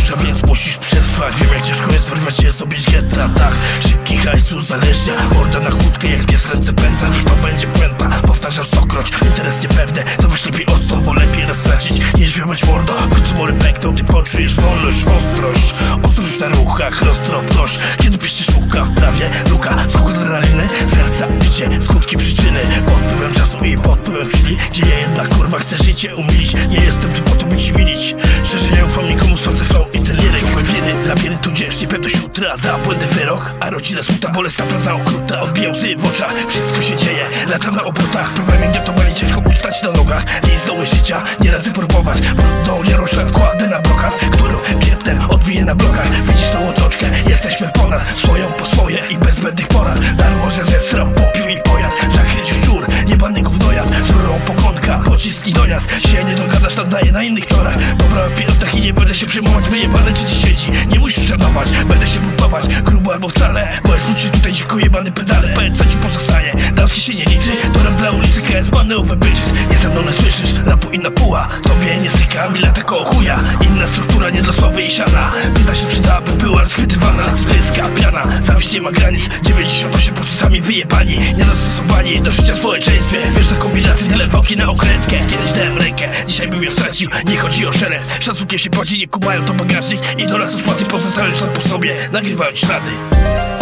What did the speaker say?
dusza, więc musisz przetrwać. Wiem jak ciężko jest wyrwać się, zdobyć getta. Tak, szybki hajs uzależnia, morda na kłódkę jak pies ręce pęta. Niech to będzie puenta, powtarzam stokroć. Interes niepewny, to weź lepiej ostro, bo lepiej raz stracić niż wjebać mordo. Wkrótce mory pękną, ty poczujesz wolność, ostrość. Ostrość na ruchach, roztropność. Kiedy piszesz szuka w prawie, luka, skok adrenaliny, serca, bicie, skutki przyczyny. Pod wpływem czasu i pod wpływem chwili, gdzie ja jednak kurwa chcę życie umilić. Nie jestem tu po to, by ci winić. Szczerze nie ufam nikomu, słońce flow i ten liryk. Ciągłe wiry, labiryntu tudzież niepewność jutra, za błędy wyrok. A rodzina smuta, bolesna prawda okrutna. Odbijał łzy w oczach, wszystko się dzieje, latam na obrotach. Problemy gniotowali, ciężko ustać na nogach. Nie jest doły życia, nie razy próbować. Brudną, nieroślad kładę na brokat, którą piętnem odbiję na blokach. Widzisz tą otoczkę, jesteśmy ponad swoją po swoje i bez zbędnych porad. Darmo, że zesram, popił i pojad. Zakręcił szczur, niebany gównojad. Surową pokonka, pocisk i dojazd. Się nie dogadasz, tam daję na innych torach. Dobra, pilotach i nie będę się przejmować. Wyjebane czy ci siedzi, nie musisz szanować. Będę się budować, grubo albo wcale. Możesz wrócić tutaj dziwko jebany pedale. Powiedz co ci pozostaje, damski się nie liczy. To rap dla ulicy, KS, bannerowe bitches. Nie ze mną nie słyszysz, rapu inna puła. Tobie nie syka, mi lata koło chuja. Inna struktura, nie dla sławy i siana. Pizza się przyda, by była rozchwytywana. Lecz spyska, piana, zawiść nie ma granic. 98% sami wyjebani, niedostosowani do życia w społeczeństwie. Wiesz, to kombinacje, tyle wałki na okrętkę. Kiedyś dałem rękę, dzisiaj bym ją stracił. Nie chodzi o szereg, szacunkiem się płaci, nie kumają to bagażnik. I do lasu szmaty pozostałem ślad po sobie, nagrywając ślady.